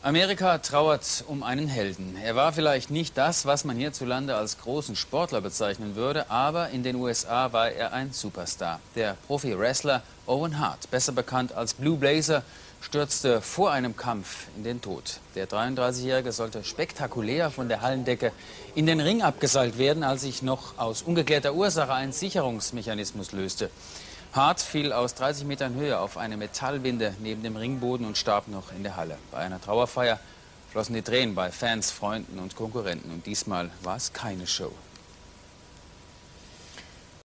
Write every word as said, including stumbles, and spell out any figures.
Amerika trauert um einen Helden. Er war vielleicht nicht das, was man hierzulande als großen Sportler bezeichnen würde, aber in den U S A war er ein Superstar. Der Profi-Wrestler Owen Hart, besser bekannt als Blue Blazer, stürzte vor einem Kampf in den Tod. Der dreiunddreißigjährige sollte spektakulär von der Hallendecke in den Ring abgeseilt werden, als sich noch aus ungeklärter Ursache ein Sicherungsmechanismus löste. Hart fiel aus dreißig Metern Höhe auf eine Metallwinde neben dem Ringboden und starb noch in der Halle. Bei einer Trauerfeier flossen die Tränen bei Fans, Freunden und Konkurrenten. Und diesmal war es keine Show.